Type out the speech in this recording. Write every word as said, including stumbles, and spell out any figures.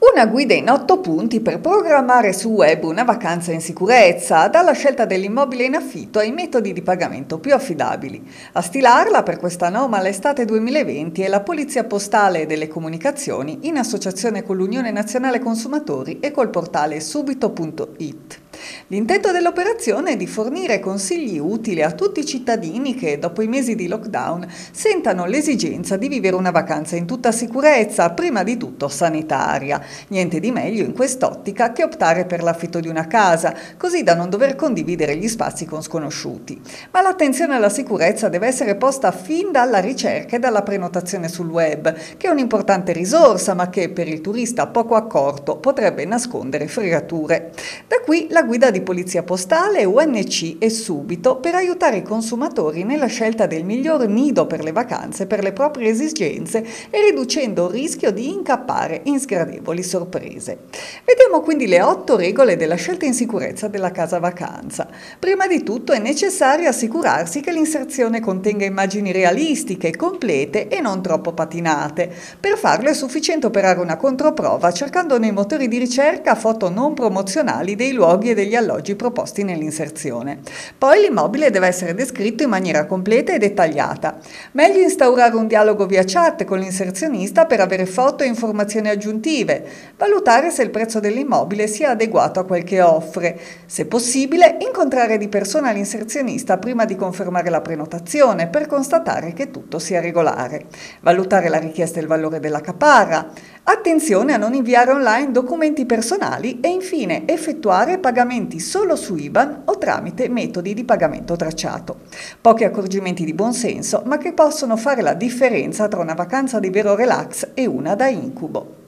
Una guida in otto punti per programmare sul web una vacanza in sicurezza, dalla scelta dell'immobile in affitto ai metodi di pagamento più affidabili. A stilarla per questa anomala estate duemilaventi è la Polizia Postale e delle Comunicazioni in associazione con l'Unione Nazionale Consumatori e col portale subito punto it. L'intento dell'operazione è di fornire consigli utili a tutti i cittadini che, dopo i mesi di lockdown, sentano l'esigenza di vivere una vacanza in tutta sicurezza, prima di tutto sanitaria. Niente di meglio in quest'ottica che optare per l'affitto di una casa, così da non dover condividere gli spazi con sconosciuti. Ma l'attenzione alla sicurezza deve essere posta fin dalla ricerca e dalla prenotazione sul web, che è un'importante risorsa, ma che per il turista poco accorto potrebbe nascondere fregature. Da qui la guida di Polizia Postale, U N C e Subito per aiutare i consumatori nella scelta del miglior nido per le vacanze per le proprie esigenze e riducendo il rischio di incappare in sgradevoli sorprese. Vediamo quindi le otto regole della scelta in sicurezza della casa vacanza. Prima di tutto è necessario assicurarsi che l'inserzione contenga immagini realistiche, complete e non troppo patinate. Per farlo è sufficiente operare una controprova cercando nei motori di ricerca foto non promozionali dei luoghi e degli alloggi proposti nell'inserzione. Poi l'immobile deve essere descritto in maniera completa e dettagliata. Meglio instaurare un dialogo via chat con l'inserzionista per avere foto e informazioni aggiuntive. Valutare se il prezzo dell'immobile sia adeguato a quel che offre. Se possibile, incontrare di persona l'inserzionista prima di confermare la prenotazione per constatare che tutto sia regolare. Valutare la richiesta e il valore della caparra. Attenzione a non inviare online documenti personali e infine effettuare pagamenti solo su I B A N o tramite metodi di pagamento tracciato. Pochi accorgimenti di buon senso, ma che possono fare la differenza tra una vacanza di vero relax e una da incubo.